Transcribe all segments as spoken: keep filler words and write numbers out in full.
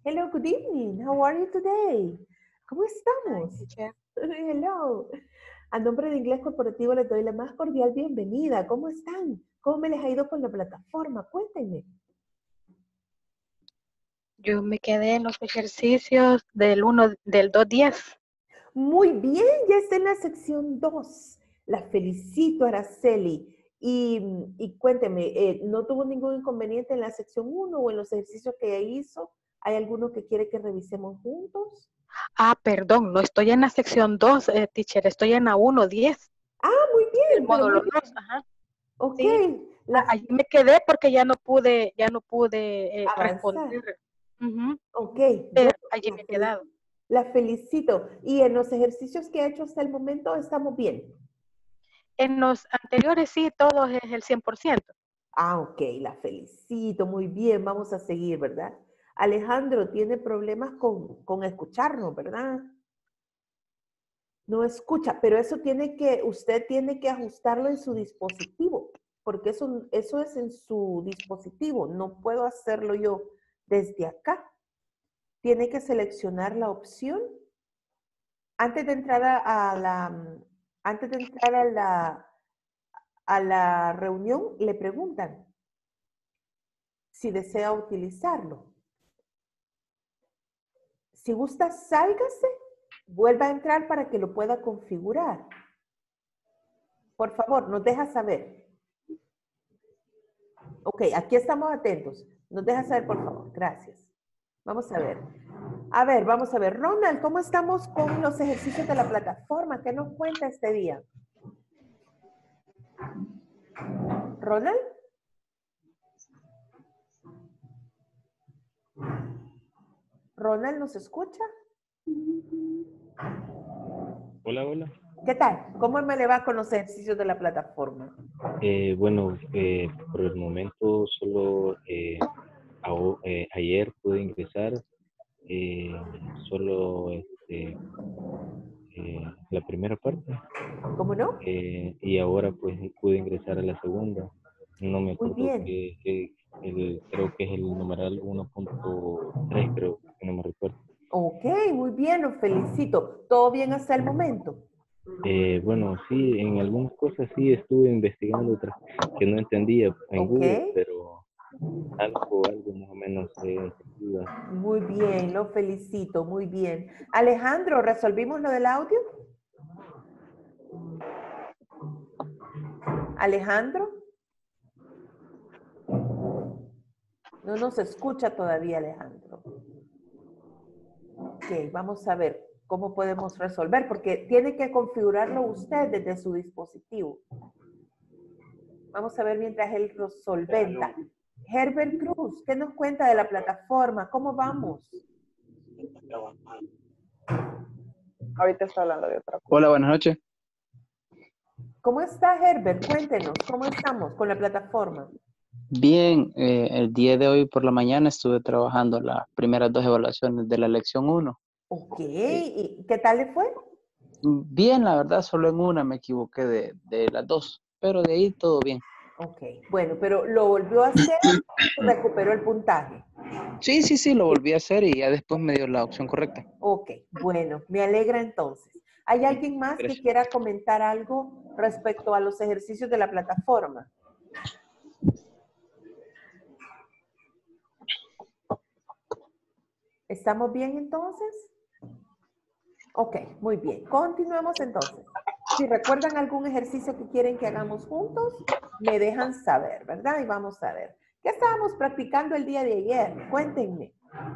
Hello, good evening. How are you today? ¿Cómo estamos? Teacher. Hello. A nombre de Inglés Corporativo les doy la más cordial bienvenida. ¿Cómo están? ¿Cómo me les ha ido con la plataforma? Cuéntenme. Yo me quedé en los ejercicios del uno, del dos diez. Muy bien, ya está en la sección dos. La felicito, Araceli. Y, y cuénteme, eh, ¿no tuvo ningún inconveniente en la sección uno o en los ejercicios que ella hizo? ¿Hay alguno que quiere que revisemos juntos? Ah, perdón, no estoy en la sección dos, eh, teacher, estoy en la uno diez. Ah, muy El bien, pero muy módulo bien. dos, ajá. Ok. Sí, La, allí me quedé porque ya no pude, ya no pude eh, avanzar. responder. Uh-huh. Ok, Pero bueno, allí la, me he fel quedado. la felicito. Y en los ejercicios que ha hecho hasta el momento, ¿estamos bien? En los anteriores sí, todo es el cien por ciento. Ah, ok, la felicito, muy bien, vamos a seguir, ¿verdad? Alejandro tiene problemas con, con escucharnos, ¿verdad? No escucha, pero eso tiene que, usted tiene que ajustarlo en su dispositivo, porque eso, eso es en su dispositivo, no puedo hacerlo yo desde acá. Tiene que seleccionar la opción. Antes de entrar a, a la, antes de entrar a la, a la reunión, le preguntan si desea utilizarlo. Si gusta, sálgase, vuelva a entrar para que lo pueda configurar. Por favor, nos deja saber. Ok, aquí estamos atentos. Nos deja saber, por favor. Gracias. Vamos a ver. A ver, vamos a ver. Ronald, ¿cómo estamos con los ejercicios de la plataforma? ¿Qué nos cuenta este día? ¿Ronald? ¿Ronald nos escucha? Hola, hola. ¿Qué tal? ¿Cómo me le va con los ejercicios de la plataforma? Eh, bueno, eh, por el momento solo eh, a, eh, ayer pude ingresar eh, solo este, eh, la primera parte ¿Cómo no? eh, y ahora pues pude ingresar a la segunda. No me Muy acuerdo bien. que eh, el, creo que es el numeral uno punto tres, creo que no me recuerdo. Ok, muy bien, lo felicito. ¿Todo bien hasta el momento? Eh, bueno, sí, en algunas cosas sí estuve investigando otras que no entendía en Ok, Google, pero algo, algo más o menos he entendido. muy bien, lo felicito, muy bien. Alejandro, ¿resolvimos lo del audio? Alejandro. No nos escucha todavía, Alejandro. Ok, vamos a ver cómo podemos resolver, porque tiene que configurarlo usted desde su dispositivo. Vamos a ver mientras él lo solventa. Herbert Cruz, ¿qué nos cuenta de la plataforma? ¿Cómo vamos? Ahorita está hablando de otra cosa. Hola, buenas noches. ¿Cómo está Herbert? Cuéntenos, ¿cómo estamos con la plataforma? Bien, eh, el día de hoy por la mañana estuve trabajando las primeras dos evaluaciones de la lección uno. Ok, Eh, ¿y qué tal le fue? bien, la verdad, solo en una me equivoqué de, de las dos, pero de ahí todo bien. Ok, bueno, pero lo volvió a hacer y recuperó el puntaje. Sí, sí, sí, lo volví a hacer y ya después me dio la opción correcta. Ok, bueno, me alegra entonces. ¿Hay Sí, alguien más que gracias. quiera comentar algo respecto a los ejercicios de la plataforma? ¿Estamos bien entonces? Ok, muy bien. Continuemos entonces. Si recuerdan algún ejercicio que quieren que hagamos juntos, me dejan saber, ¿verdad? Y vamos a ver. ¿Qué estábamos practicando el día de ayer? Cuéntenme.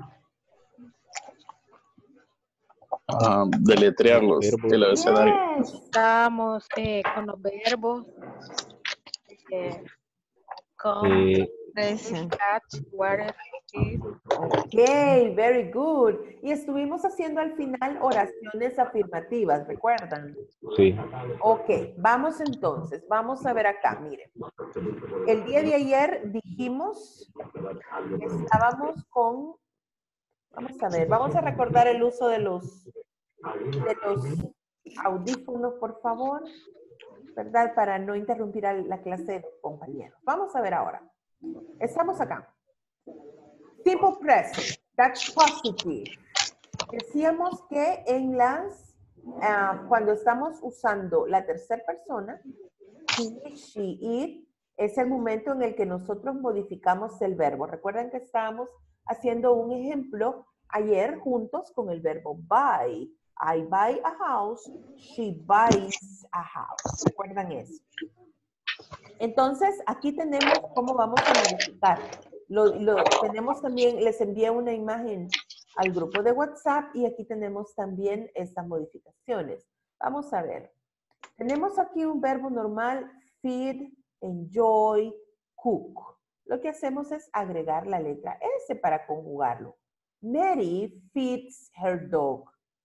Ah, deletrearlos, Verbos. el abecedario. Yes. Estamos eh, con los verbos. Eh, come, Eh, Present. catch, water, kiss. Ok, very good. Y estuvimos haciendo al final oraciones afirmativas, ¿recuerdan? sí. Ok, vamos entonces, vamos a ver acá, miren. El día de ayer dijimos que estábamos con, vamos a ver, vamos a recordar el uso de los, de los audífonos, por favor, ¿verdad? Para no interrumpir a la clase de los compañeros. Vamos a ver ahora. Estamos acá. Simple present. That's positive. Decíamos que en las, uh, cuando estamos usando la tercera persona, he, she, it, es el momento en el que nosotros modificamos el verbo. Recuerden que estábamos haciendo un ejemplo ayer juntos con el verbo buy. I buy a house, she buys a house. ¿Recuerdan eso? Entonces, aquí tenemos cómo vamos a modificar. Lo, lo, tenemos también, les envié una imagen al grupo de WhatsApp y aquí tenemos también estas modificaciones. Vamos a ver. Tenemos aquí un verbo normal, feed, enjoy, cook. Lo que hacemos es agregar la letra S para conjugarlo. Mary feeds her dog.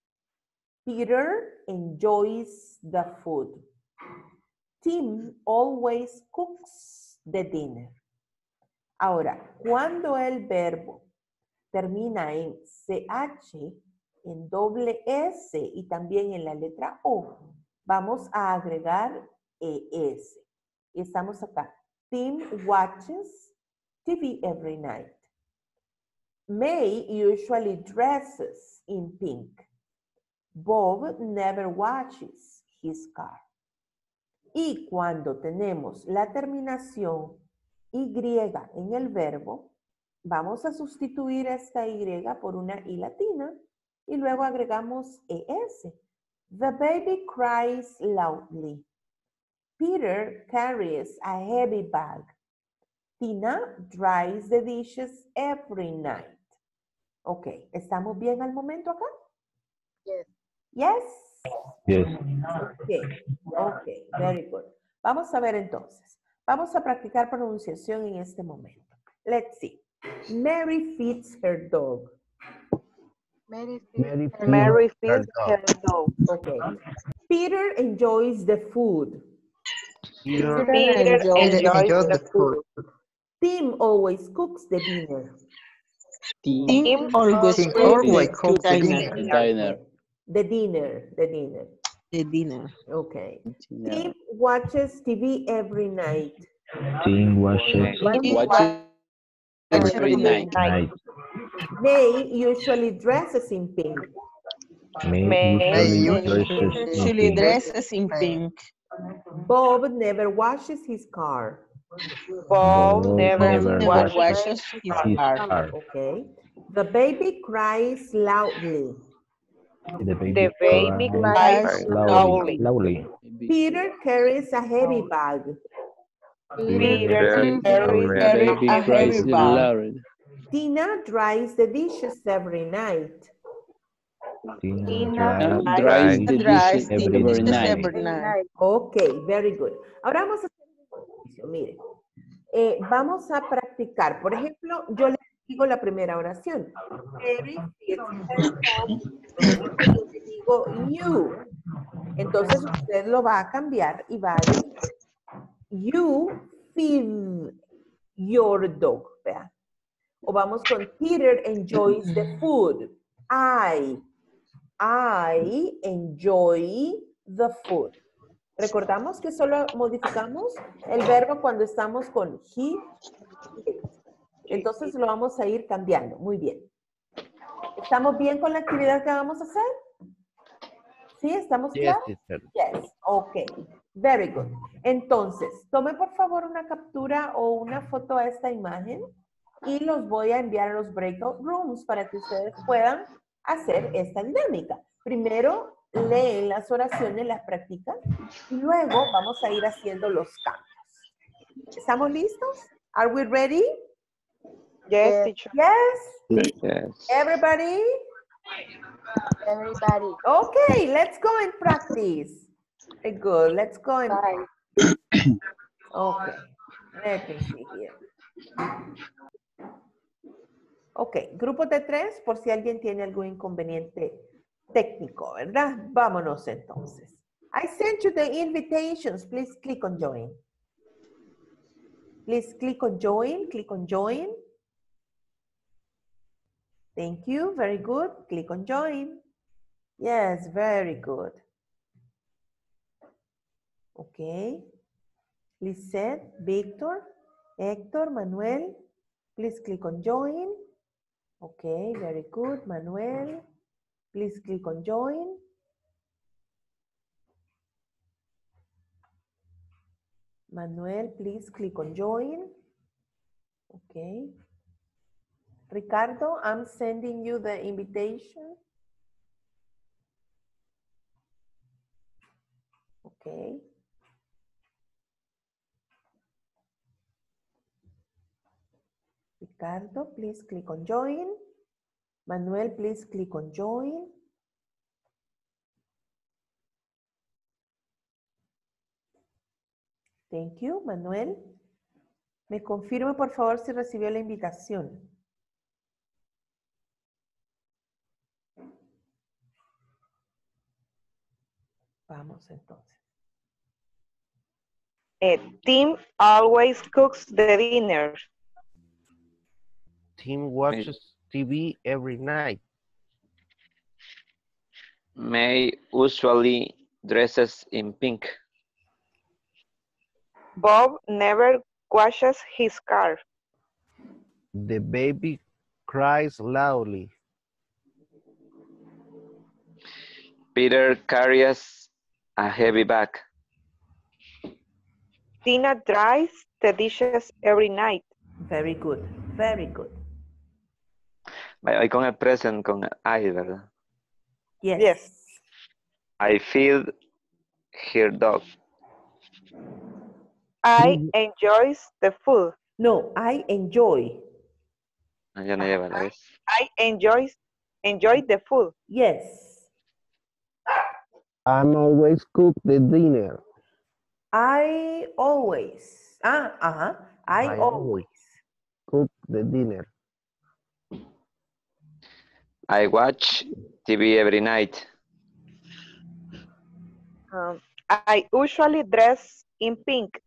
Peter enjoys the food. Tim always cooks the dinner. Ahora, cuando el verbo termina en C H, en doble S y también en la letra O, vamos a agregar E S. Y estamos acá. Tim watches T V every night. May usually dresses in pink. Bob never washes his car. Y cuando tenemos la terminación Y en el verbo, vamos a sustituir esta Y por una I latina y luego agregamos E S. The baby cries loudly. Peter carries a heavy bag. Tina dries the dishes every night. Ok, ¿estamos bien al momento acá? Yes. Yes? Yes. Ok, ok, very good. Vamos a ver entonces. Vamos a practicar pronunciación en este momento. Let's see. Mary feeds her dog. Mary Mary feeds feeds Mary her feeds dog. her dog. Okay. Peter enjoys the food. Peter Peter enjoys enjoys the the food. food. Tim always cooks the dinner. Tim Tim always Tim cooks always the cooks the dinner. dinner. diner. The dinner, the dinner. The dinner. Okay. Yeah. Tim watches T V every night. Tim watches Tim Watches every every night. night. May usually dresses in pink. May May usually usually dresses in usually pink. dresses in pink. Bob never washes his car. Bob Bob never, never never washes washes his his car. car. Okay. The baby cries loudly. The baby, The baby cries cries loudly. loudly. loudly. Peter carries a heavy bag. Peter Peter carries carries a Baby heavy cries bag. loud. Tina dries the dishes every night. Tina Tina dries dries the the dries dishes the every every dishes night. every night. Ok, very good. Ahora vamos a hacer un ejercicio. Miren, eh, vamos a practicar. Por ejemplo, yo les digo la primera oración. Mary feeds her dog. Y yo le digo you. Entonces usted lo va a cambiar y va a decir you feed your dog. Vea. O vamos con Peter enjoys the food. I, I enjoy the food. Recordamos que solo modificamos el verbo cuando estamos con he, it. Entonces lo vamos a ir cambiando. Muy bien. ¿Estamos bien con la actividad que vamos a hacer? ¿Sí? ¿Estamos claros? Yes. Ok. Very good. Entonces, tome por favor una captura o una foto a esta imagen y los voy a enviar a los breakout rooms para que ustedes puedan hacer esta dinámica. Primero, leen las oraciones, las practican y luego vamos a ir haciendo los cambios. ¿Estamos listos? Are we ready? Yes, teacher. Yes? Yes. Everybody? Everybody. Okay, let's go and practice. Very good. Let's go and Bye. Okay. Let me see here. Ok, grupos de tres por si alguien tiene algún inconveniente técnico, ¿verdad? Vámonos entonces. I sent you the invitations. Please click on join. Please click on join. Click on join. Thank you. Very good. Click on join. Yes, very good. Okay. Lisette, Victor, Héctor, Manuel. Please click on join. Okay, very good. Manuel, please click on join. Manuel, please click on join. Okay. Ricardo, I'm sending you the invitation. Okay. Ricardo, please click on join. Manuel, please click on join. Thank you, Manuel. Me confirme, por favor, si recibió la invitación. Vamos entonces. Eh, Tim always cooks the dinner. Tim watches T V every night. May usually dresses in pink. Bob never washes his car. The baby cries loudly. Peter carries a heavy bag. Tina dries the dishes every night. Very good, very good. Ahí con el present, con I, ¿verdad? Yes. Yes. I feed her dog. I enjoy the food. No, I enjoy. Ah, ya no lleva la vez. I enjoy, enjoy the food. Yes. I'm always cook the dinner. I always. Ah, uh-huh. I, I always. Cook the dinner. I watch T V every night. Um, I usually dress in pink.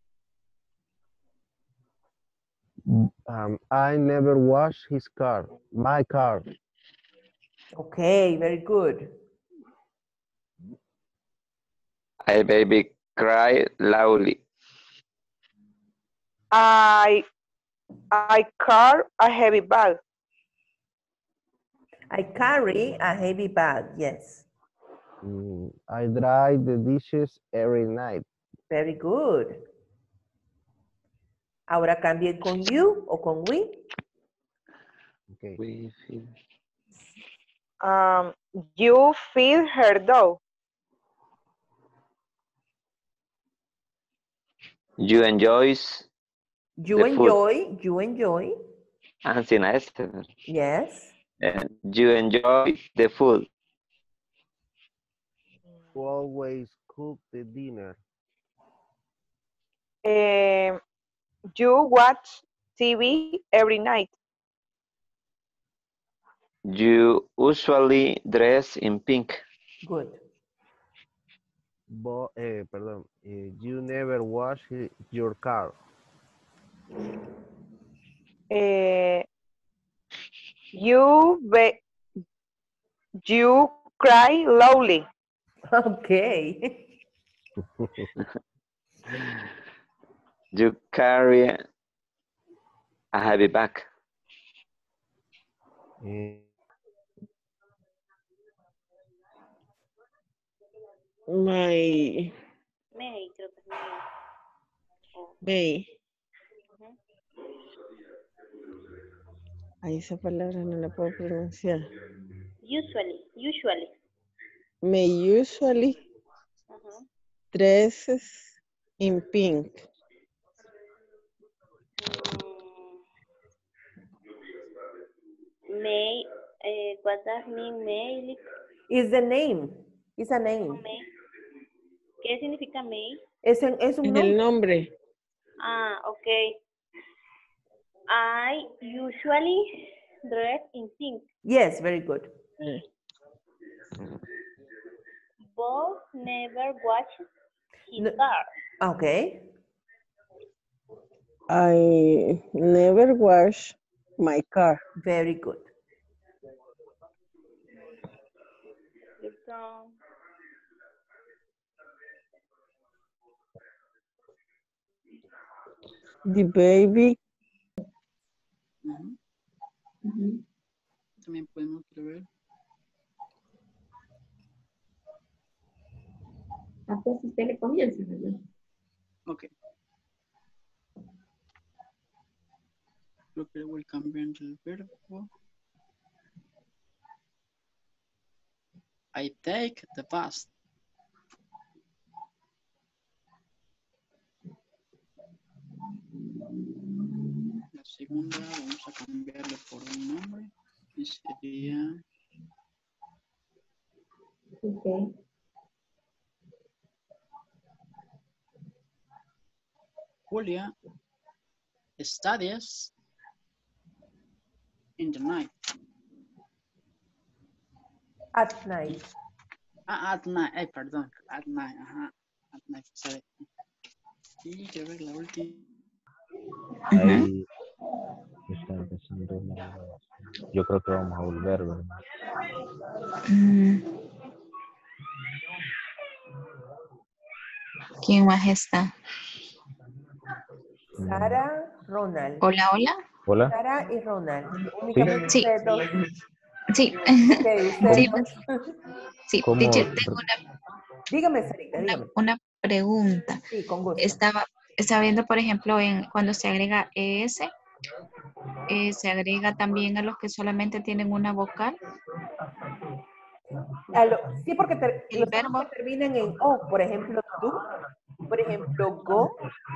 Um, I never wash his car. My car. Okay, very good. I baby cry loudly. I, I carry a heavy bag. I carry a heavy bag, yes. Mm, I dry the dishes every night. Very good. Ahora cambien con you o con we. Okay. We feed. Um, you feed her dog. You enjoys You the food. enjoy, you enjoy. Ah, sin a este. ¿verdad? Yes. Eh, you enjoy the food. Who always cook the dinner. Um, you watch T V every night. You usually dress in pink. Good. Bo eh, perdón. Eh, you never wash hi- your car. Uh, you be, you cry loudly. Okay. You carry a heavy bag. Eh, My May, creo que es May. O- May. Ujú. Ahí esa palabra no la puedo pronunciar. Usually, usually. May usually Ujú. dresses in pink. Mm, May, eh, what does mean May? Is the name. It's a name. May. ¿Qué significa May? Es, un- es un Es el nombre. nombre. Ah, okay. I usually dress in pink. Yes, very good. Eh, Bob never watches his No- car. Okay. I never wash my car. Very good. Listo. The baby también podemos prever. Ah, pues usted le comienza, ¿verdad? Ok. Creo que voy cambiando el verbo. I take the bus. La segunda vamos a cambiarle por un nombre. Y sería... Ok. Julia studies in the night. At night. Ah, at night. Ay, perdón. At night. Ajá. At night. Sorry. Y quiero ver la última. Ahí está empezando la... Yo creo que vamos a volver, ¿verdad? Mm. ¿Quién más está? Sara, Ronald. Hola, hola. Hola. Sara y Ronald. Únicamente Sí. ustedes dos. Sí. Ok, ustedes Sí, dos. sí. ¿Cómo? Teacher, tengo una, Dígame, Sarita, dígame. una pregunta. Sí, con gusto. Estaba, estaba viendo, por ejemplo, en cuando se agrega es, eh, se agrega también a los que solamente tienen una vocal. A lo- sí, porque ter- El los verbo. que terminan en O, por ejemplo, tú, por ejemplo, go,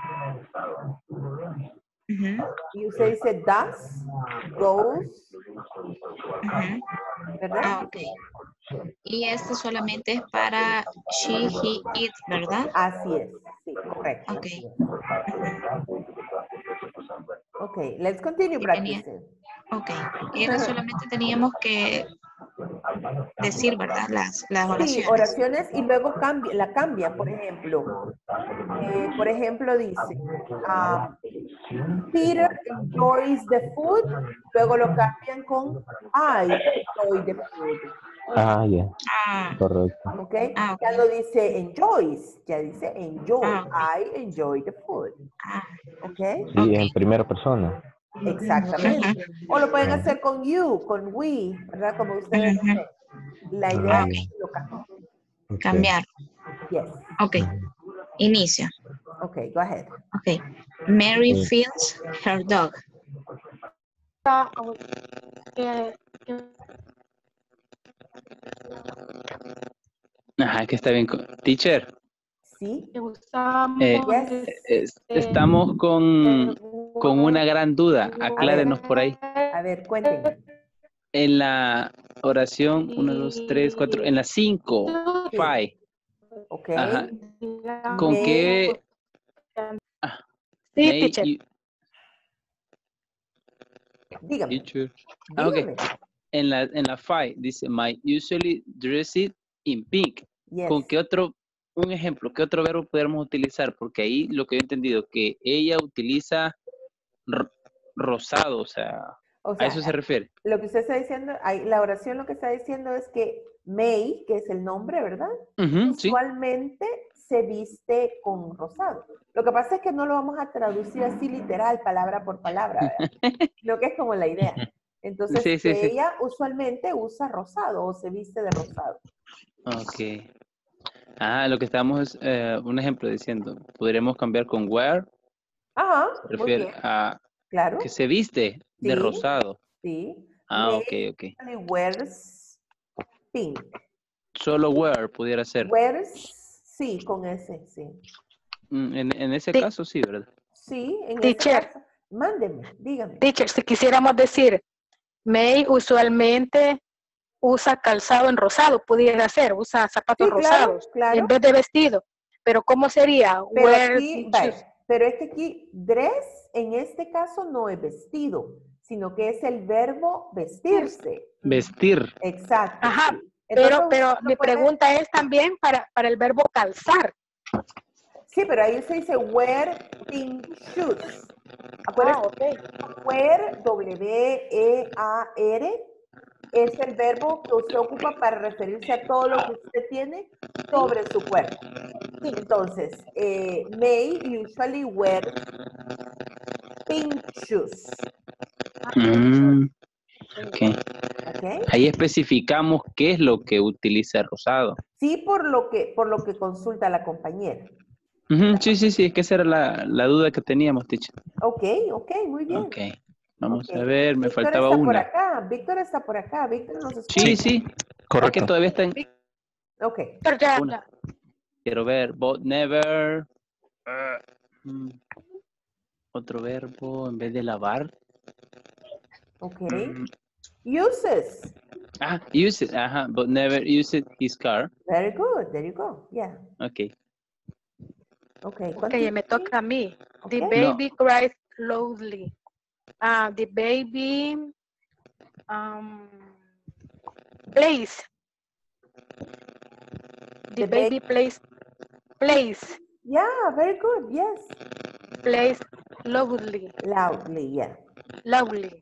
Ujú, y usted dice does, goes, ujú. ¿verdad? Ah, ok. Y este solamente es para she, he, it, ¿verdad? Así es, sí, correcto. Ok. Así es. Ok, let's continue Y tenía, practicing. ok. Era solamente teníamos que decir, ¿verdad? Las, las Sí, oraciones. oraciones y luego cambia, la cambian, por ejemplo. Eh, por ejemplo, dice, ah, Peter enjoys the food, luego lo cambian con I enjoy the food. Ah, ya. Ah, Correcto. ¿Ok? ah, ok. Ya no dice enjoys, ya dice enjoy. Ah, ok. I enjoy the food. Ah, ¿Ok? Sí, ok. en primera persona. Exactamente. O lo pueden Ah, hacer con you, con we, ¿verdad? Como ustedes Ujú. deseen. La ah, idea ya. es que lo cambien. Ok. Cambiar. Yes. Ok. Inicio. Ok, go ahead. Ok. Mary Sí. feels her dog. Ajá, que está bien. con- Teacher, ¿Sí? eh, Yes. es- estamos con, con una gran duda. A Aclárenos ver, por ahí. a ver, cuéntenme. En la oración uno, dos, tres, cuatro, en la cinco, Sí. five. Ok. Ajá. ¿Con May- qué? Ah, Sí, may teacher. you- Dígame. teacher. Ah, ok. Dígame. En la, en la five dice, my usually dress it in pink. Yes. ¿Con qué otro, un ejemplo, qué otro verbo podemos utilizar? Porque ahí lo que yo he entendido, que ella utiliza ro- rosado, o sea, O a sea, eso se refiere. lo que usted está diciendo, ahí, la oración lo que está diciendo es que May, que es el nombre, ¿verdad? Ujú, sí. Usualmente se viste con rosado. Lo que pasa es que no lo vamos a traducir así literal, palabra por palabra, ¿verdad? Lo que es como la idea. Entonces, Sí, sí, que sí. ella usualmente usa rosado o se viste de rosado. Ok. Ah, lo que estamos, eh, un ejemplo diciendo, podríamos cambiar con wear, Ajá, se muy refiere bien. a Claro. que se viste de Sí, rosado. sí. Ah, ok, May ok. usually wears pink. Solo wear pudiera ser. Wears, sí, con ese, sí. Mm, En, en ese Sí. caso, sí, ¿verdad? Sí, en ese Teacher, caso. Mándeme, dígame. teacher, si quisiéramos decir, May usualmente usa calzado en rosado, pudiera ser, usa zapatos Sí, claro, rosados claro. en vez de vestido. Pero ¿cómo sería? Pero Wear aquí, shoes. vale, pero es que aquí dress en este caso no es vestido, sino que es el verbo vestirse. Vestir. Exacto. Ajá, Sí. pero, Entonces, pero usted mi puede- pregunta es también para, para el verbo calzar. Sí, pero ahí se dice wear pink shoes. Acuérdense, Ah, ok. wear, W E A R, es el verbo que usted ocupa para referirse a todo lo que usted tiene sobre su cuerpo. Entonces, eh, May usually wear pink shoes. Mm, ok. ¿Ok? Ahí especificamos qué es lo que utiliza Rosado. Sí, por lo que, por lo que consulta la compañera. Ujú, sí, sí, sí, es que esa era la, la duda que teníamos, teacher. Ok, ok, muy bien. Ok, vamos Ok. a ver, me Víctor faltaba está por una. acá, Víctor está por acá, Víctor nos escucha. Sí, sí, es que todavía está en Ok. una. Quiero ver, but never. ah, mm, otro verbo en vez de lavar. Ok. Mm, Uses. ah, use it, ajá, but never used his car. Very good, there you go. Yeah. Ok. Ok, Ok, me toca a mí. The Ok. baby cries loudly. Ah, the baby um, plays. The, The baby plays plays Yeah, very good, yes. plays loudly. Loudly, yeah. Loudly.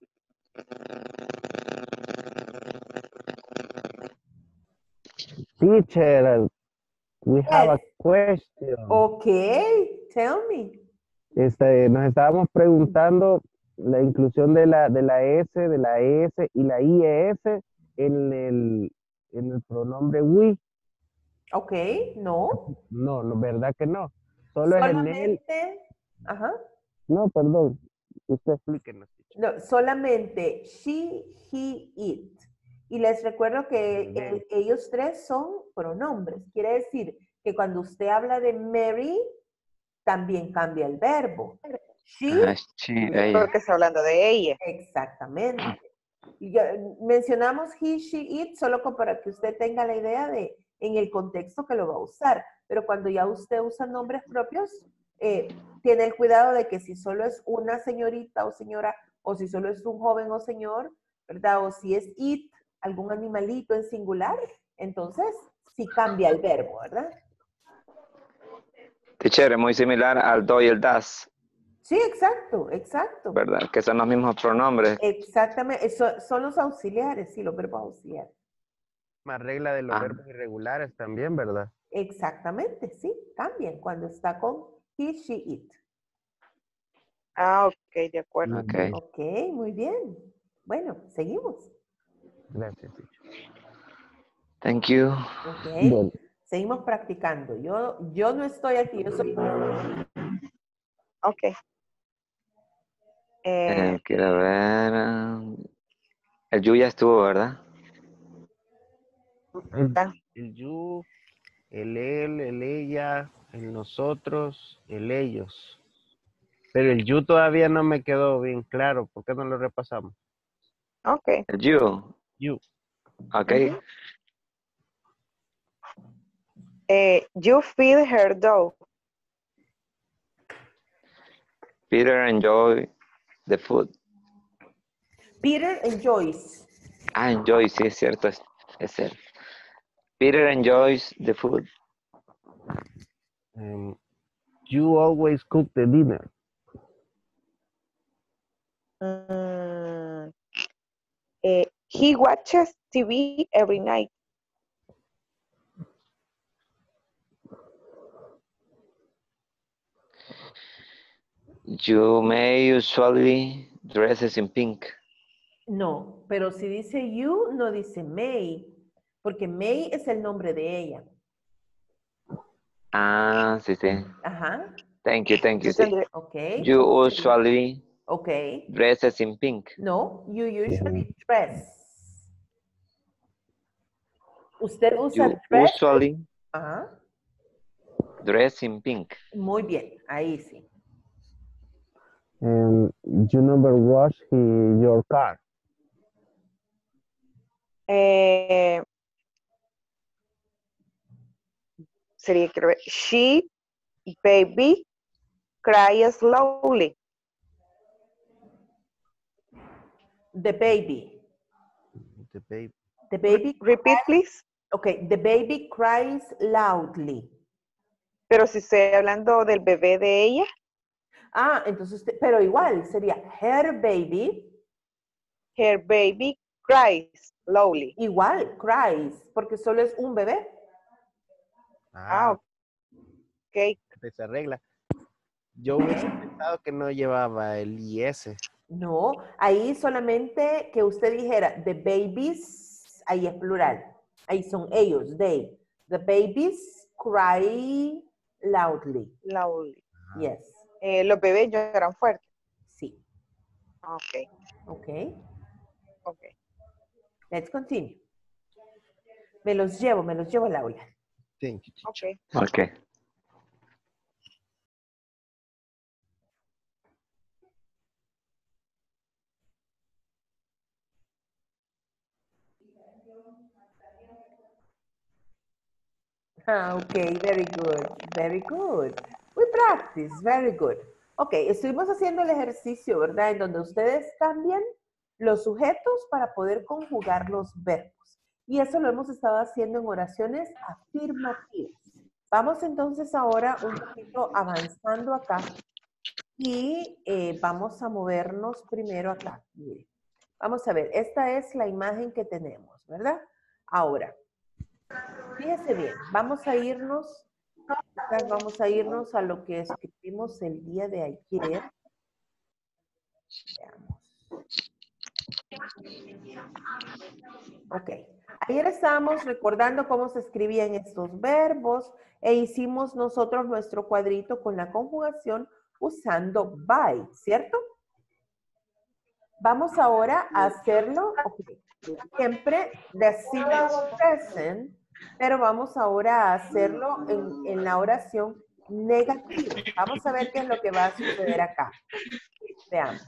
Teacher, we have a Yes. question. Ok, tell me. Este, nos estábamos preguntando la inclusión de la, de la S, de la S y la I E S en el, en el pronombre we. Ok, no. No, no, ¿verdad que no? Solo es en él. Solamente, ajá. No, perdón. Usted explíquenos. No, solamente she, he, it. Y les recuerdo que el- ellos tres son pronombres. Quiere decir que cuando usted habla de Mary, también cambia el verbo. She, Ah, sí, ella. Porque está hablando de ella. exactamente. Y ya, mencionamos he, she, it, solo como para que usted tenga la idea de en el contexto que lo va a usar. Pero cuando ya usted usa nombres propios, eh, tiene el cuidado de que si solo es una señorita o señora, o si solo es un joven o señor, ¿verdad? O si es it, algún animalito en singular, entonces sí cambia el verbo, ¿verdad? Teacher, es muy similar al do y el das, Sí, exacto, exacto. ¿verdad? Que son los mismos pronombres. Exactamente, eso, son los auxiliares, sí, los verbos auxiliares. Más regla de los Ah. verbos irregulares también, ¿verdad? Exactamente, sí, cambian cuando está con he, she, it. Ah, ok, de acuerdo. Ok. Ok, muy bien. Bueno, seguimos. Gracias, teacher. Thank you. Ok, Bueno. seguimos practicando. Yo, yo no estoy aquí, yo soy... Ok. Eh, Eh, quiero ver. um, El you ya estuvo, ¿verdad? El, ta- el you, el él, el ella, el nosotros, el ellos. Pero el you todavía no me quedó bien claro. ¿Por qué no lo repasamos? ok. El you. You. Ok. Eh, you feed her dog. Peter enjoy the food. Peter enjoys. Ah, enjoy, sí, es cierto, es, es él. Peter enjoys the food. Um, you always cook the dinner. Mm, eh, he watches T V every night. You may usually dresses in pink. No, pero si dice you, no dice May, porque May es el nombre de ella. Ah, sí, sí. Ajá, Thank you, thank you. Entonces tendría- ok. You ¿Cómo sería? usually Ok. dresses in pink. No, you usually dress. Usted usa You dress. usually Ajá, dress in pink. muy bien, ahí sí. Um, you never wash he- your car. eh, sería, quiero ver, she, baby, cry slowly. The baby. The baby. The baby. Repeat, please. Ok, the baby cries loudly. Pero si estoy hablando del bebé de ella, Ah, entonces, usted- pero igual sería her baby. her baby cries slowly. Igual, cries, porque solo es un bebé. Ah, Ah, ok. esa regla. Yo hubiese pensado que no llevaba el I S. No, ahí solamente que usted dijera, the babies, ahí es plural. Ahí son ellos, they. The babies cry loudly. Loudly. Yes. Eh, los bebés lloran fuerte. Sí. Ok. Ok. Ok. Let's continue. Me los llevo, me los llevo al aula. Thank you. Ok. Okay. Ah, ok, very good, very good. We practice, very good. Ok, estuvimos haciendo el ejercicio, ¿verdad? En donde ustedes cambian los sujetos para poder conjugar los verbos. Y eso lo hemos estado haciendo en oraciones afirmativas. Vamos entonces ahora un poquito avanzando acá y eh, vamos a movernos primero acá. Mire, vamos a ver, esta es la imagen que tenemos, ¿verdad? Ahora, fíjese bien, vamos a irnos, vamos a irnos a lo que escribimos el día de ayer. Veamos. Ok, ayer estábamos recordando cómo se escribían estos verbos e hicimos nosotros nuestro cuadrito con la conjugación usando by, ¿cierto? Vamos ahora a hacerlo, okay. Siempre decimos present, pero vamos ahora a hacerlo en, en la oración negativa. Vamos a ver qué es lo que va a suceder acá. Veamos.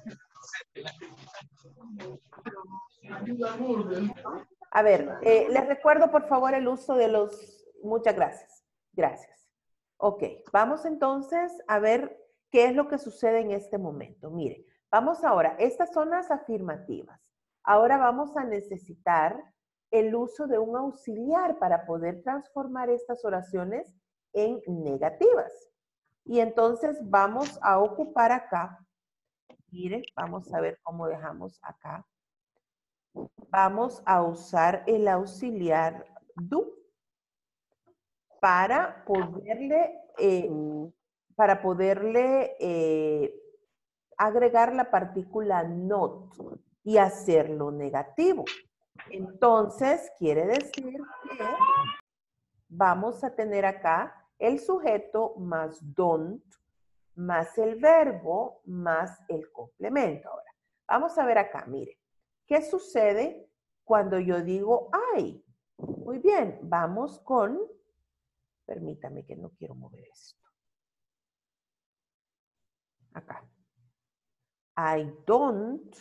A ver, eh, les recuerdo por favor el uso de los... Muchas gracias. Gracias. Ok, vamos entonces a ver qué es lo que sucede en este momento. Mire, vamos ahora, estas son las afirmativas. Ahora vamos a necesitar el uso de un auxiliar para poder transformar estas oraciones en negativas. Y entonces vamos a ocupar acá. Mire, vamos a ver cómo dejamos acá. Vamos a usar el auxiliar do para poderle, eh, para poderle eh, agregar la partícula not y hacerlo negativo. Entonces, quiere decir que vamos a tener acá el sujeto más don't, más el verbo, más el complemento. Ahora, vamos a ver acá, mire. ¿Qué sucede cuando yo digo I? Muy bien, vamos con... Permítame que no quiero mover esto. Acá. I don't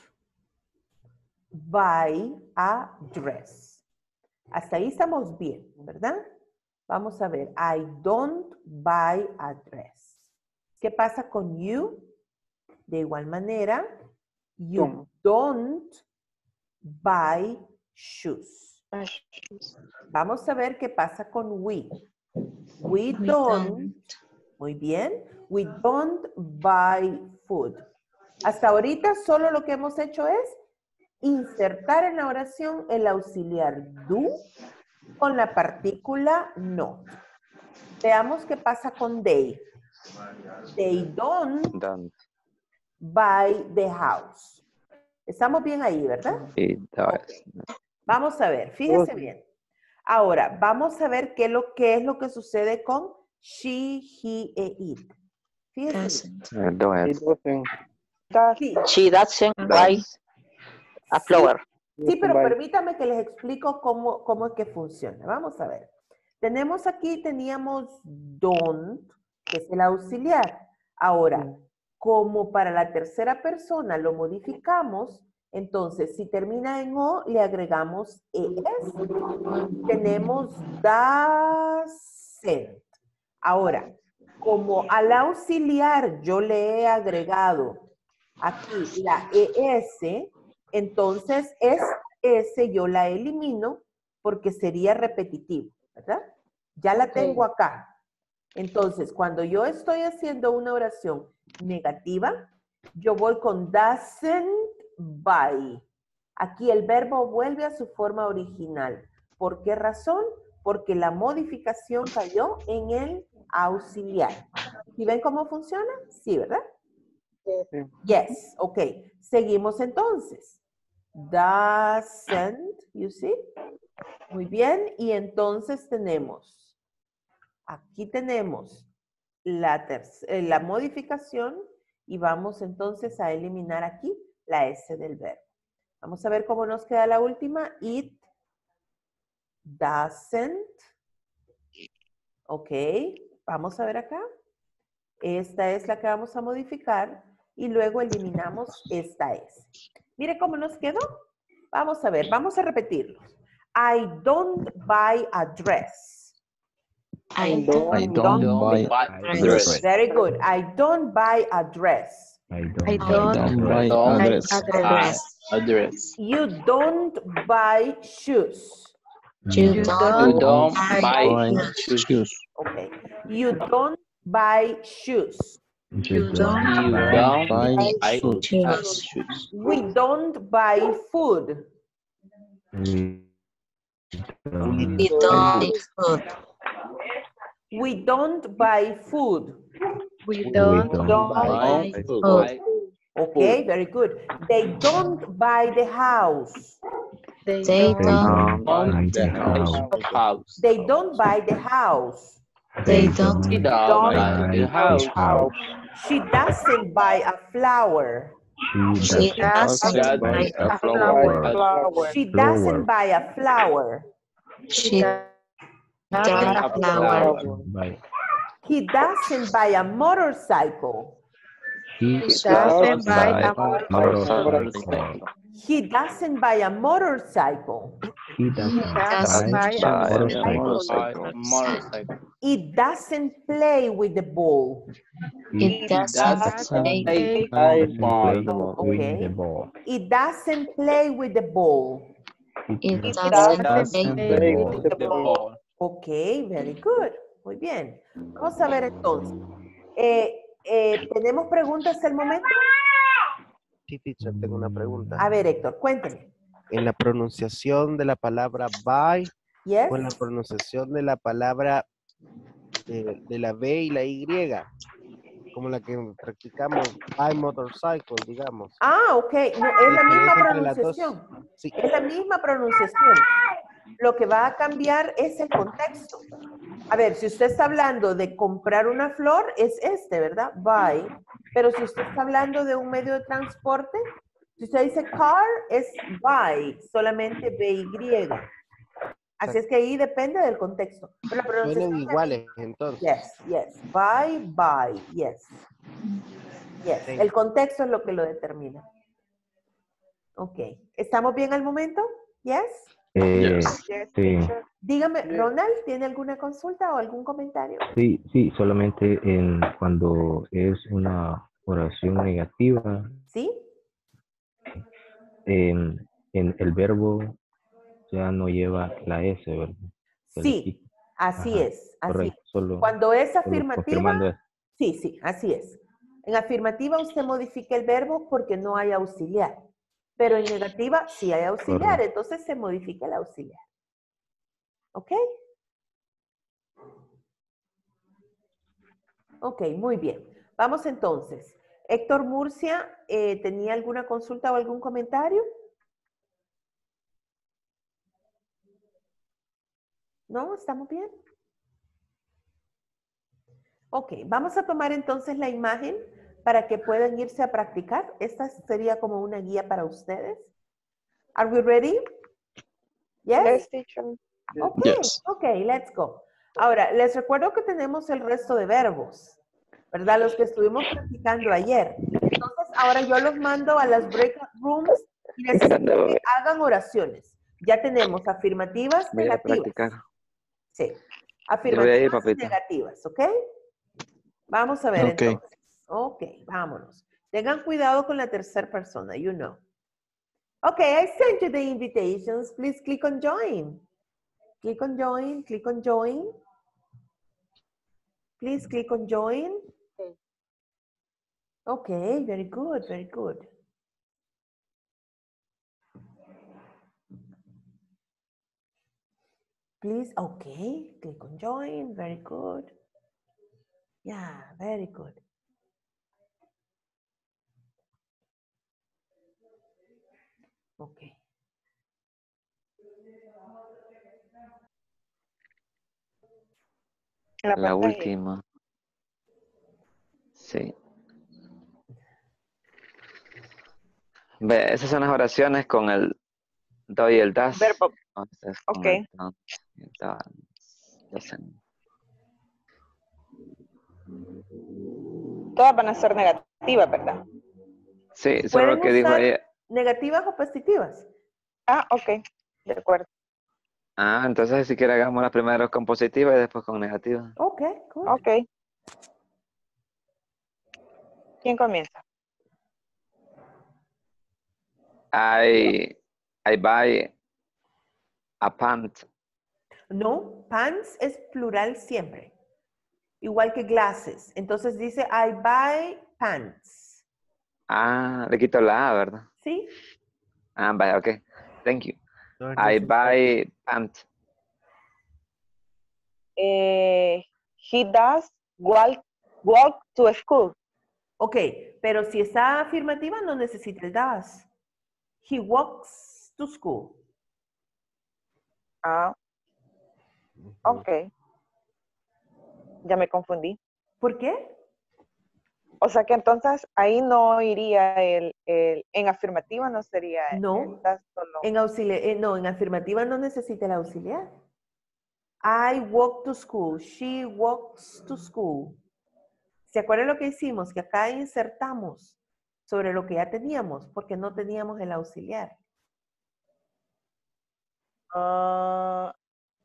buy a dress. Hasta ahí estamos bien, ¿verdad? Vamos a ver. I don't buy a dress. ¿Qué pasa con you? De igual manera, you don't buy shoes. Vamos a ver qué pasa con we. We don't. Muy bien. We don't buy food. Hasta ahorita solo lo que hemos hecho es insertar en la oración el auxiliar do con la partícula no. Veamos qué pasa con they. They don't, Don't. buy the house. Estamos bien ahí, ¿verdad? It does. Okay. Vamos a ver, fíjese bien. Ahora, vamos a ver qué, lo, qué es lo que sucede con she, he e it. Fíjese bien. Sí. She doesn't buy a flower. Sí, sí, pero permítame que les explico cómo, cómo es que funciona. Vamos a ver. Tenemos aquí, teníamos don't, que es el auxiliar. Ahora, como para la tercera persona lo modificamos, entonces si termina en o, le agregamos es. Tenemos doesn't. Ahora, como al auxiliar yo le he agregado aquí la es, entonces es S yo la elimino porque sería repetitivo, ¿verdad? Ya la tengo acá. Entonces, cuando yo estoy haciendo una oración negativa, yo voy con doesn't buy. Aquí el verbo vuelve a su forma original. ¿Por qué razón? Porque la modificación cayó en el auxiliar. ¿Y ven cómo funciona? Sí, ¿verdad? Yes, ok. Seguimos entonces. Doesn't, you see? Muy bien, y entonces tenemos, aquí tenemos la, eh, la modificación y vamos entonces a eliminar aquí la S del verbo. Vamos a ver cómo nos queda la última. It doesn't. Ok, vamos a ver acá. Esta es la que vamos a modificar y luego eliminamos esta S. Mire cómo nos quedó. Vamos a ver, vamos a repetirlo. I don't buy a dress. I don't, I don't, don't buy a dress. Very good. I don't buy a dress. I don't, I buy don't don't buy Don't a dress. buy a dress. You don't buy shoes. You You don't, You don't buy buy shoes. shoes. Okay. You don't buy shoes. You don't don't You buy don't buy buy shoes. uh, shoes. shoes. We don't buy food. We don't We don't take food. We don't buy food. We We don't don't Don't buy buy food. food. Okay, very good. They don't buy the house. They They don't don't buy On the the house. house. They don't buy the house. They don't She buy don't Don't buy the the house. house. She doesn't buy a flower. She She doesn't doesn't That buy a a flower. flower. Flower. She doesn't buy a flower. She doesn't doesn't a flower. flower. buy. He doesn't buy a motorcycle. He doesn't buy buy a a motorcycle. He doesn't buy a motorcycle. He doesn't doesn't buy buy a buy a motorcycle. motorcycle. A motorcycle. It doesn't play with the ball. It doesn't doesn't play play play Doesn't ball. play Okay. with the ball. It doesn't play with the ball. It It doesn't doesn't play play With the ball. Ok, very good. Muy bien. Vamos a ver entonces. Eh, eh, ¿Tenemos preguntas hasta el momento? Sí, teacher, tengo una pregunta. A ver, Héctor, cuénteme. En la pronunciación de la palabra buy, Yes. o en la pronunciación de la palabra de, de la B y la Y, como la que practicamos, buy motorcycle, digamos. Ah, ok. No, es la misma diferencia entre las dos? pronunciación. Sí. Es la misma pronunciación. Lo que va a cambiar es el contexto. A ver, si usted está hablando de comprar una flor, es este, ¿verdad? Buy. Pero si usted está hablando de un medio de transporte, si usted dice car, es buy, solamente B Y. Así es que ahí depende del contexto. Pero la pronunciación Suenan es la iguales, misma. entonces. Yes, yes. Buy, buy, yes. Yes. El contexto es lo que lo determina. Ok. ¿Estamos bien al momento? Yes. Eh, sí, Dígame, Ronald, ¿tiene alguna consulta o algún comentario? sí, sí, solamente en cuando es una oración negativa, ¿Sí? en, en el verbo ya no lleva la S, ¿verdad? Se le Sí, quita. así Ajá, es. Así correcto, es. solo, Cuando es solo afirmativa, confirmando eso. sí, sí, así es. En afirmativa usted modifica el verbo porque no hay auxiliar. Pero en negativa sí hay auxiliar, Correcto. entonces se modifica el auxiliar. ¿Ok? Ok, muy bien. Vamos entonces. Héctor Murcia, eh, ¿tenía alguna consulta o algún comentario? ¿No? ¿Estamos bien? Ok, vamos a tomar entonces la imagen para que puedan irse a practicar. Esta sería como una guía para ustedes. Are we ready? Yes? Yes, teacher. Ok, Yes. ok, let's go. Ahora, les recuerdo que tenemos el resto de verbos, ¿verdad? Los que estuvimos practicando ayer. Entonces, ahora yo los mando a las breakout rooms y necesito que hagan oraciones. Ya tenemos afirmativas, Voy a negativas. practicar. Sí, Yo voy a ir, afirmativas y papita. negativas, ¿ok? Vamos a ver Ok. entonces. Ok, vámonos. Tengan cuidado con la tercera persona, you know. Okay, I sent you the invitations. Please click on join. Click on join, click on join. Please click on join. Okay, very good, very good. Please, okay, click on join, very good. Yeah, very good. Ok. La, La pantalla. última. Sí. Ve, esas son las oraciones con el do y el das. Verbo. Entonces, con Ok. el do y el das, doesn't. Todas van a ser negativas, ¿verdad? Sí, solo ¿Pueden que dijo usar ella. negativas o positivas? Ah, ok. De acuerdo. Ah, entonces si quiere hagamos las primero con positiva y después con negativa. Ok, cool. Ok. ¿Quién comienza? I, I buy a pant. No, pants es plural siempre. Igual que glasses. Entonces dice, I buy pants. Ah, le quito la A, ¿verdad? ¿Sí? Ah, vaya, ok. Thank you. No es I necesario. buy pant. Eh, he does walk, walk to school. Ok, pero si está afirmativa no necesita el does. He walks to school. Ah, ok. Ya me confundí. ¿Por qué? O sea que entonces ahí no iría el, el en afirmativa no sería el No. does solo. En auxiliar, eh, no, en afirmativa no necesita el auxiliar. I walk to school. She walks to school. ¿Se acuerdan lo que hicimos? Que acá insertamos sobre lo que ya teníamos, porque no teníamos el auxiliar. Ah,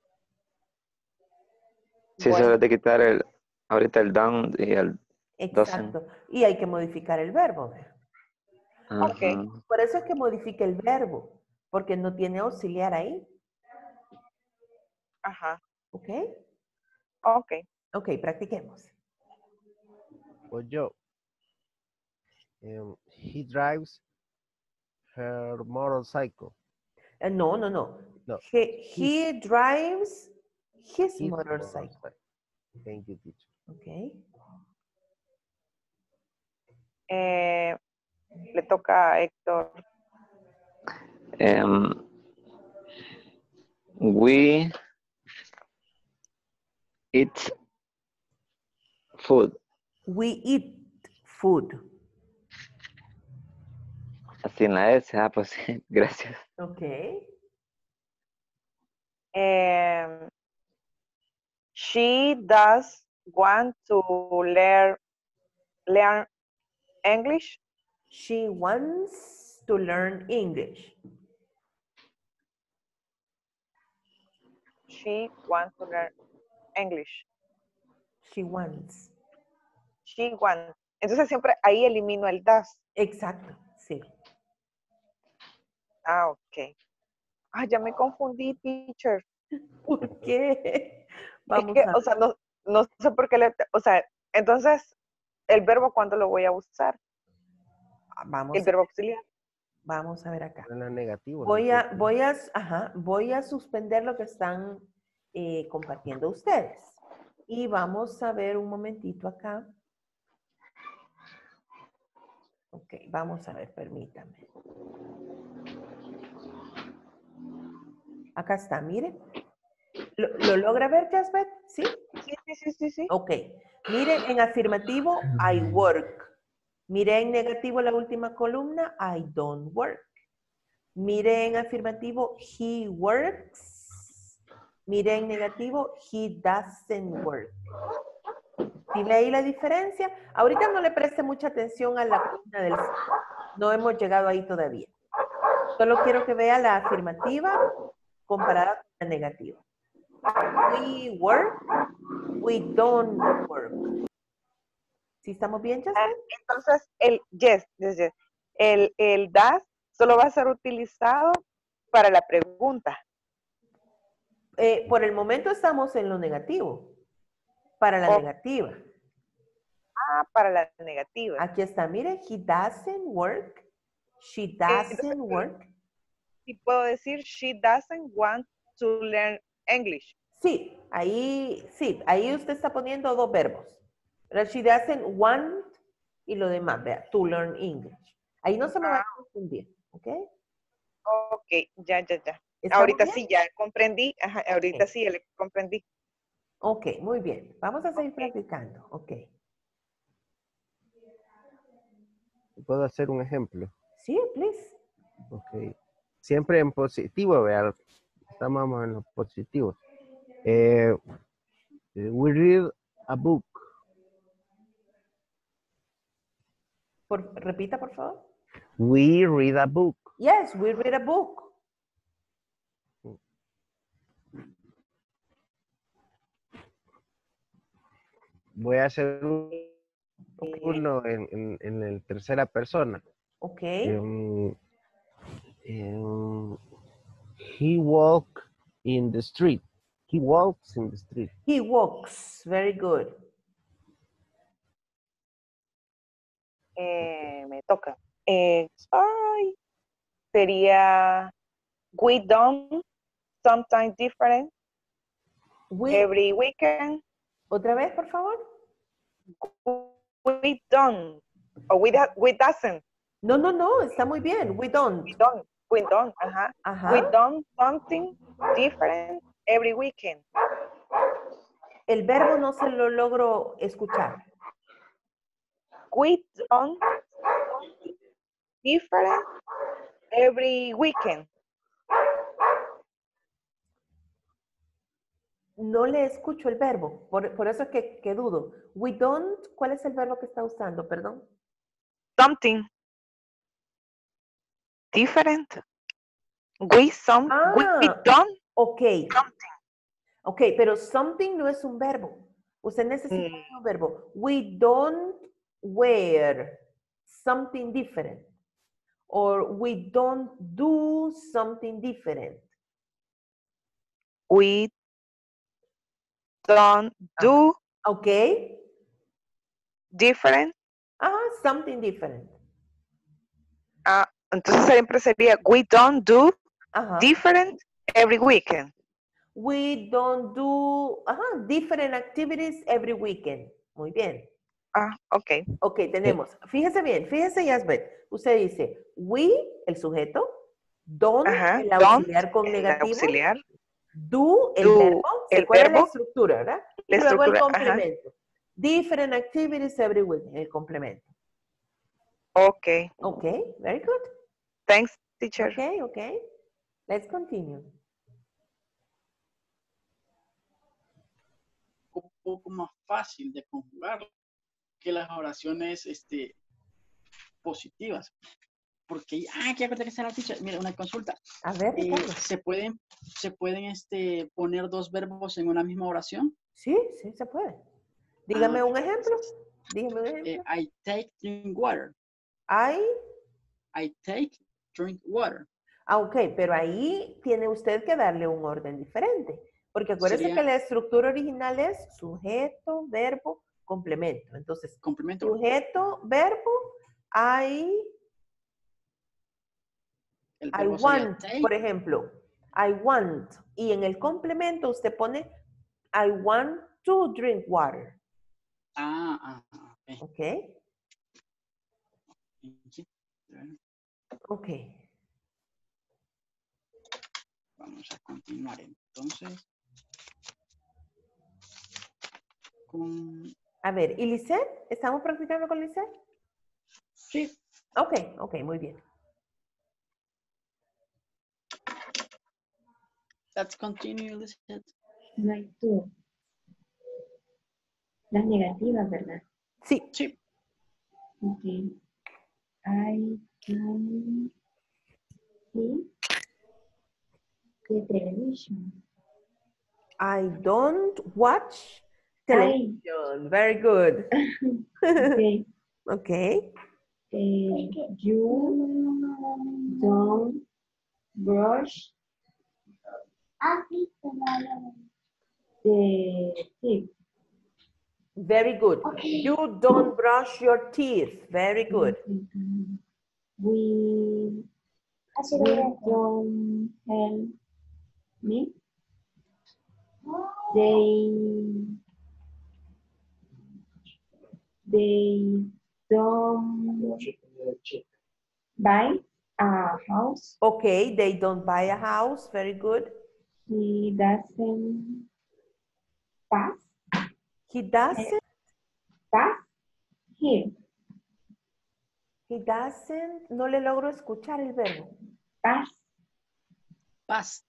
Sí, bueno, solo de quitar el, ahorita el down y el doesn't. Exacto. Y hay que modificar el verbo. ¿ve? Ajá. Por eso es que modifica el verbo, porque no tiene auxiliar ahí. ajá. ¿Ok? Ok. Ok, practiquemos. Pues yo. Um, he drives her motorcycle. Eh, no, no, no. No. He, he drives his, His motorcycle. motorcycle. Thank you, teacher. Ok. Eh, le toca a Héctor. Um, we eat food. We eat food. Así en la S, ah, pues sí, gracias. Ok. Eh, she does want to learn learn English. She wants to learn English. She wants to learn English. She wants. She wants. Entonces siempre ahí elimino el does. Exacto, sí. Ah, ok. Ah, ya me confundí, teacher. ¿Por qué? Vamos es que, a o sea, no, no sé por qué le, o sea, entonces, ¿el verbo cuándo lo voy a usar? Vamos El a verbo ver. auxiliar. Vamos a ver acá. En la negativa. Voy a, voy a, ajá, voy a suspender lo que están eh, compartiendo ustedes. Y vamos a ver un momentito acá. Ok, vamos a ver, permítame. Acá está, mire. ¿Lo, lo logra ver, Jasper? ¿Sí? Sí, sí, sí, sí, sí. Ok. Mire, en afirmativo, I work. Mire en negativo la última columna, I don't work. Mire en afirmativo, he works. Mire en negativo, he doesn't work. ¿Sí ve ahí la diferencia? Ahorita no le preste mucha atención a la columna del centro. No hemos llegado ahí todavía. Solo quiero que vea la afirmativa comparada con la negativa. We work, we don't work. ¿Sí estamos bien, Jasper? Ah, entonces, el yes, yes, yes. El, el does solo va a ser utilizado para la pregunta. Eh, por el momento estamos en lo negativo. Para la Oh. negativa. Ah, para la negativa. Aquí está, mire, he doesn't work. She Entonces, doesn't work. y puedo decir, she doesn't want to learn English. Sí, ahí, sí, ahí usted está poniendo dos verbos. Pero she doesn't want y lo demás, vea, to learn English. Ahí no se me va a confundir, ¿ok? Ok, ya, ya, ya. ¿Estamos Ahorita bien? sí, ya comprendí. Ajá, ahorita Ok. sí, ya le comprendí. Ok, muy bien. Vamos a seguir practicando. Ok. ¿Puedo hacer un ejemplo? Sí, please. Ok. Siempre en positivo, vean. Estamos en los positivos. Eh, we read a book. Por- repita, por favor. We read a book. Yes, we read a book. Voy a hacer un- uno en, en, en el tercera persona. Ok. Um, um, he walked in the street. He walks in the street. He walks. Very good. Eh, me toca. Eh, ay, sería we done something different We, every weekend. ¿Otra vez, por favor? We done. O we, da- we doesn't. No, no, no. Está muy bien. We don't. We don't. We don't. Ajá. Ajá. We done something different every weekend. El verbo no se lo logro escuchar. We done different every weekend. No le escucho el verbo. Por, por eso es que, que dudo. We don't. ¿Cuál es el verbo que está usando? Perdón. Something different. We some. We Ah, done ok. something. Ok, pero something no es un verbo. Usted necesita Mm. un verbo. We don't wear something different. Or we don't do something different. We don't do Ok. different. Ah, something different. Ah, entonces siempre sería we don't do Ajá. different every weekend. We don't do ajá, different activities every weekend. Muy bien. Ah, ok. Ok, tenemos. Fíjese bien, fíjese, Yasbet. Usted dice we, el sujeto, don't, Ajá. el Don't, auxiliar con el negativo, auxiliar. do, el Do, verbo. ¿Se el acuerda la verbo. estructura, verdad? Y La luego el estructura. Ajá. complemento. Different activities every weekend, el complemento. Ok. Ok, very good. Thanks, teacher. Ok, ok. Let's continue. Un poco más fácil de conjugar que las oraciones este, positivas. Porque, ah, que acuerda que está la teacher. Mira, una consulta. A ver, Eh, Ricardo. ¿Se pueden, se pueden este, poner dos verbos en una misma oración? Sí, sí, se puede. Dígame Ah, un ejemplo. Dígame un ejemplo. eh, I take drink water. I. I take drink water. Ah, ok, pero ahí tiene usted que darle un orden diferente. Porque acuérdese Sería- que la estructura original es sujeto, verbo, complemento. Entonces, complemento. sujeto, verbo, I, El I verbo sería want, take. por ejemplo, I want. Y en el complemento usted pone I want to drink water. Ah, ah, ah, ok. Ok, ok. Vamos a continuar entonces. Con... A ver, ¿y Lisette? ¿Estamos practicando con Lisette? Sí. Ok, ok, muy bien. Let's continue, Lizette. No hay tú. Las negativas, ¿verdad? Sí. Sí. Ok. I can see the television. I don't watch television. Very good. Okay. Okay. Eh, you don't brush the teeth. Very good. You don't brush your teeth. Very good. We, we don't help me. They, they don't buy a house. Okay, they don't buy a house. Very good. He doesn't pass. He doesn't. Pass here. He doesn't. No le logro escuchar el verbo. Pass. Pass.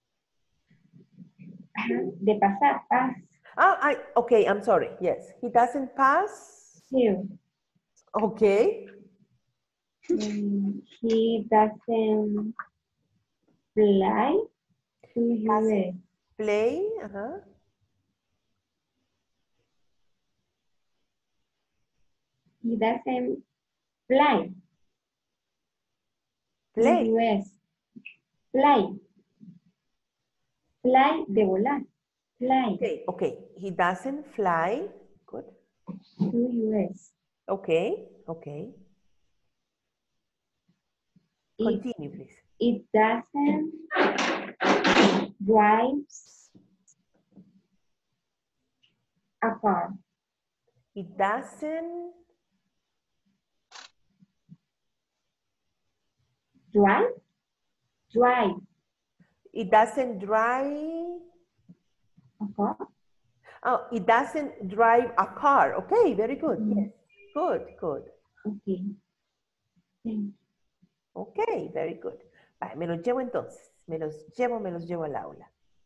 De pasar, pass. Ah, I, okay, I'm sorry. Yes, he doesn't pass. Here. Okay. Mm, he doesn't fly to U S. Play. Uh-huh. He doesn't fly Play. to U S. Fly. Fly de volar. Fly Okay, okay. He doesn't fly. Good. to U S. Okay, okay. It, Continue, please. it doesn't drive a car. It doesn't Drive? Drive It doesn't drive. a car. Oh, it doesn't drive a car. Okay, very good. Yes. Good, good. Okay. Thank Okay, very good. Vale, me los llevo entonces. Me los llevo, me los llevo al aula.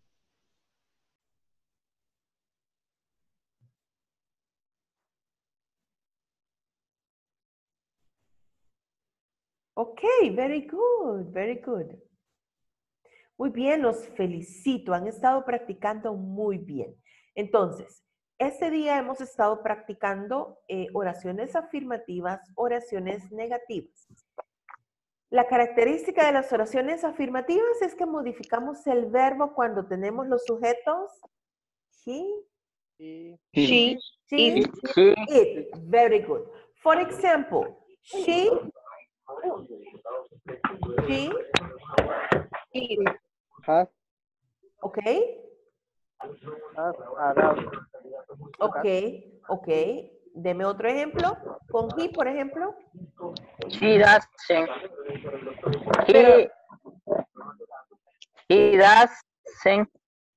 Okay, very good, very good. Muy bien, los felicito. Han estado practicando muy bien. Entonces, este día hemos estado practicando eh, oraciones afirmativas, oraciones negativas. La característica de las oraciones afirmativas es que modificamos el verbo cuando tenemos los sujetos he, She, she, it, it. Very good. For example, she, she, it. Has, Okay. has, harás. Ok, ok. Deme otro ejemplo. Con he, por ejemplo. she doesn't. He, Pero- he doesn't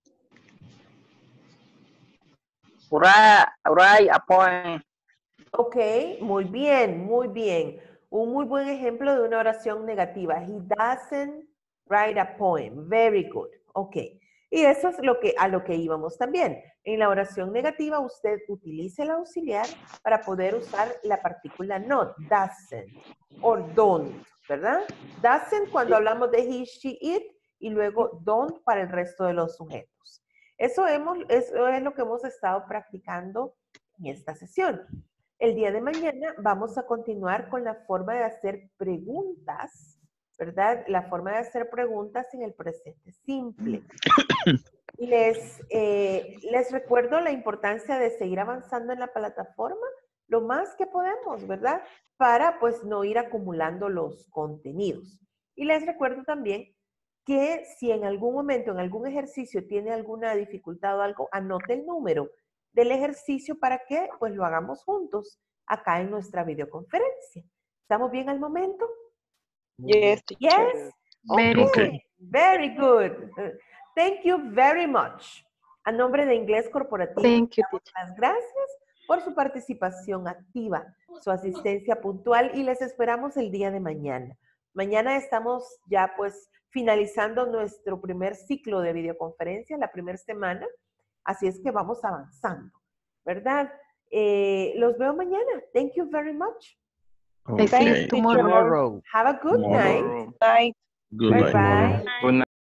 write, write a poem. Ok, muy bien, muy bien. Un muy buen ejemplo de una oración negativa. He doesn't write a poem. Very good. Ok. Y eso es lo que, a lo que íbamos también. En la oración negativa, usted utilice el auxiliar para poder usar la partícula not, doesn't, or don't, ¿verdad? Doesn't cuando hablamos de he, she, it, y luego don't para el resto de los sujetos. Eso, hemos, eso es lo que hemos estado practicando en esta sesión. El día de mañana vamos a continuar con la forma de hacer preguntas, ¿verdad? La forma de hacer preguntas en el presente simple. Les, eh, les recuerdo la importancia de seguir avanzando en la plataforma lo más que podemos, ¿verdad? Para pues no ir acumulando los contenidos. Y les recuerdo también que si en algún momento, en algún ejercicio tiene alguna dificultad o algo, anote el número del ejercicio para que pues lo hagamos juntos acá en nuestra videoconferencia. ¿Estamos bien al momento? Yes, teacher. Yes? Very Okay. good. Very good. Thank you very much. A nombre de Inglés Corporativo, Thank you, damos las gracias por su participación activa, su asistencia puntual y les esperamos el día de mañana. Mañana estamos ya pues finalizando nuestro primer ciclo de videoconferencia, la primera semana, así es que vamos avanzando, ¿verdad? Eh, los veo mañana. Thank you very much. I see you tomorrow. Tomorrow. Have a good night. Night. Good Bye night. bye. Good night.